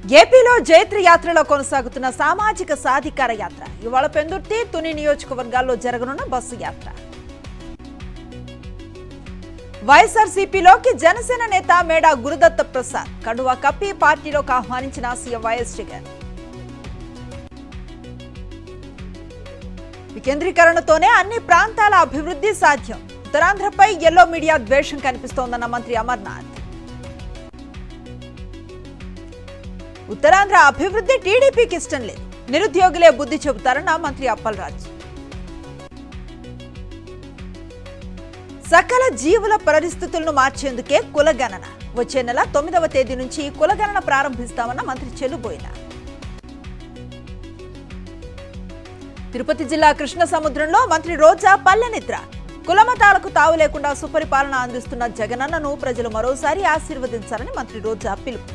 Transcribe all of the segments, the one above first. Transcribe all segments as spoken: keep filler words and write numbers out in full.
ఏపీలో జైత్ర యాత్రలో కొనసాగుతున్న సామాజిక సాధికార యాత్ర ఇవాళ పెందుర్తి తుని నియోజకవర్గాల్లో జరగనున్న బస్సు యాత్ర. వైఎస్ఆర్సీపీలోకి జనసేన నేత మేడా గురుదత్త ప్రసాద్ కండువా కప్పి పార్టీలోకి ఆహ్వానించిన సీఎం వైఎస్ జగన్. వికేంద్రీకరణతోనే అన్ని ప్రాంతాల అభివృద్ధి సాధ్యం. ఉత్తరాంధ్రపై ఎల్లో మీడియా ద్వేషం కనిపిస్తోందన్న మంత్రి అమర్నాథ్. ఉత్తరాంధ్ర అభివృద్ధి టీడీపీకి ఇష్టం లేదు, నిరుద్యోగులే బుద్ధి చెబుతారన్న మంత్రి అప్పలరాజు. సకల జీవుల పరిస్థితులను మార్చేందుకే కులగణన. వచ్చే నెల తొమ్మిదవ తేదీ నుంచి కులగణన ప్రారంభిస్తామన్న మంత్రి చెల్లుబోయిన. తిరుపతి జిల్లా కృష్ణ సముద్రంలో మంత్రి రోజా పల్లె నిద్ర. కులమతాలకు తావు లేకుండా సుపరిపాలన అందిస్తున్న జగనన్నను ప్రజలు మరోసారి ఆశీర్వదించాలని మంత్రి రోజా పిలుపు.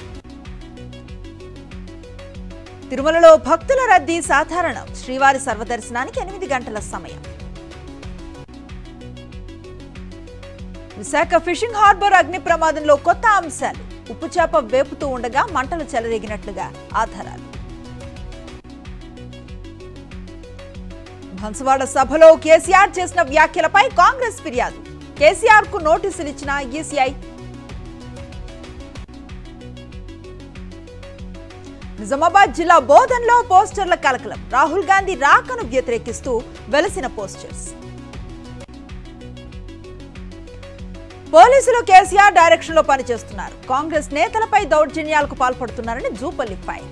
తిరుమలలో భక్తుల రద్దీ సాధారణం. శ్రీవారి సర్వదర్శనానికి ఎనిమిది గంటల సమయం. విశాఖ ఫిషింగ్ హార్బర్ అగ్ని ప్రమాదంలో కొత్త అంశాలు. ఉప్పుచేప వేపుతూ ఉండగా మంటలు చెలరేగినట్లుగా ఆధారాలు. బన్సువాడ సభలో కేసీఆర్ చేసిన వ్యాఖ్యలపై కాంగ్రెస్ ఫిర్యాదు. కేసీఆర్ కు నోటీసులు ఇచ్చిన ఈసీఐ. నిజామాబాద్ జిల్లా బోధన్లో పోస్టర్ల కలకలం. రాహుల్ గాంధీ రాకను వ్యతిరేకిస్తూ వెలసిన పోస్టర్స్. పోలీసులు కేసీఆర్ డైరెక్షన్ లో పనిచేస్తున్నారు. కాంగ్రెస్ నేతలపై దౌర్జన్యాలకు పాల్పడుతున్నారని జూపల్లి ఫైర్.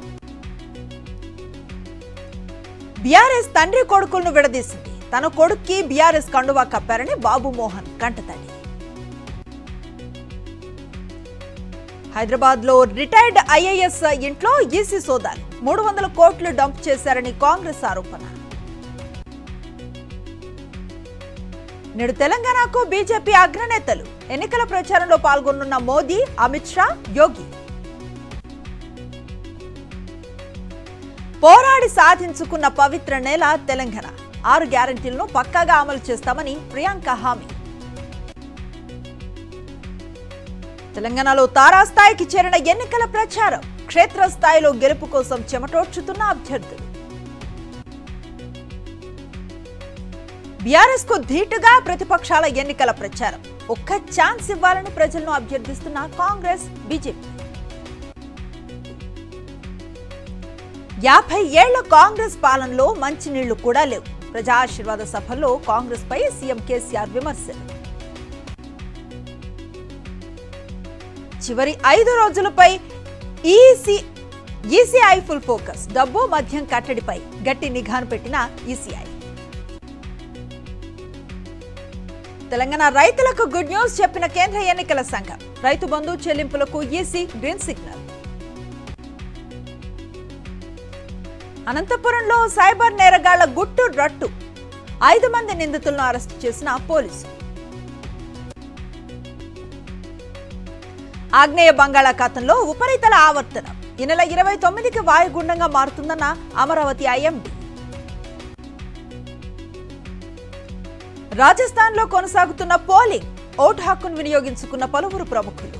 బీఆర్ఎస్ తండ్రి కొడుకులను విడదీసింది. తన కొడుక్కి బీఆర్ఎస్ కండువా కప్పారని బాబు మోహన్ కంటతడి. హైదరాబాద్ లో రిటైర్డ్ ఐఏఎస్ ఇంట్లో ఈసీ సోదాలు. మూడు వందల కోట్లు డంప్ చేశారని కాంగ్రెస్ ఆరోపణ. నేడు తెలంగాణకు బీజేపీ అగ్రనేతలు. ఎన్నికల ప్రచారంలో పాల్గొనున్న మోదీ, అమిత్ షా, యోగి. పోరాడి సాధించుకున్న పవిత్ర నేల తెలంగాణ. ఆరు గ్యారంటీలను పక్కాగా అమలు చేస్తామని ప్రియాంక హామీ. తెలంగాణలో తారాస్థాయికి చేరిన ఎన్నికల ప్రచారం. క్షేత్రస్థాయిలో గెలుపు కోసం చెమటోడ్చుతున్న అభ్యర్థులు. బీఆర్ఎస్ కు ధీటుగా ప్రతిపక్షాల ఎన్నికల ప్రచారం. ఒక్క ఛాన్స్ ఇవ్వాలని ప్రజలను అభ్యర్థిస్తున్న కాంగ్రెస్, బీజేపీ. యాభై ఏళ్ల కాంగ్రెస్ పాలనలో మంచినీళ్లు కూడా లేవు. ప్రజా ఆశీర్వాద సభల్లో కాంగ్రెస్ పై సీఎం కేసీఆర్ విమర్శలు. చివరి ఐదు రోజులపై ఈసీ ఈసీఐ ఫుల్ ఫోకస్. డబ్బు మద్యం కట్టడిపై గట్టి నిఘాను పెట్టిన ఈసీఐ. తెలంగాణ రైతులకు గుడ్ న్యూస్ చెప్పిన కేంద్ర ఎన్నికల సంఘం. రైతు బంధు చెల్లింపులకు ఈసీ గ్రీన్ సిగ్నల్. అనంతపురంలో సైబర్ నేరగాళ్ల గుట్టు రట్టు. ఐదు మంది నిందితులను అరెస్టు చేసిన పోలీసులు. ఆగ్నేయ బంగాళాఖాతంలో ఉపరితల ఆవర్తనం. ఈ నెల ఇరవై తొమ్మిదికి వాయుగుండంగా మారుతుందన్న అమరావతి ఐఎండీ. రాజస్థాన్ లో కొనసాగుతున్న పోలింగ్. ఓటు హక్కును వినియోగించుకున్న పలువురు ప్రముఖులు.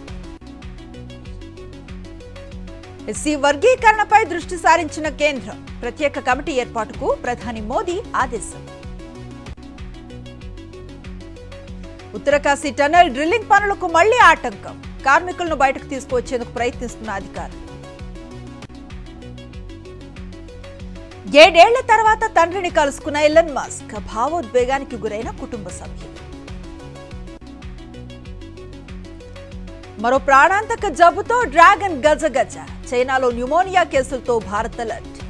ఎస్సీ వర్గీకరణపై దృష్టి సారించిన కేంద్రం. ప్రత్యేక కమిటీ ఏర్పాటుకు ప్రధాని మోదీ ఆదేశం. ఉత్తరకాశీ టనెల్ డ్రిల్లింగ్ పనులకు మళ్లీ ఆటంకం. కార్మికులను బయటకు తీసుకువచ్చేందుకు ప్రయత్నిస్తున్న అధికారులు. ఏడేళ్ల తర్వాత తండ్రిని కలుసుకున్న ఎలన్ మస్క్. భావోద్వేగానికి గురైన కుటుంబ సభ్యులు. మరో ప్రాణాంతక జబ్బుతో డ్రాగన్ గజగజ. చైనాలో న్యూమోనియా కేసులతో భారత్ అలర్ట్.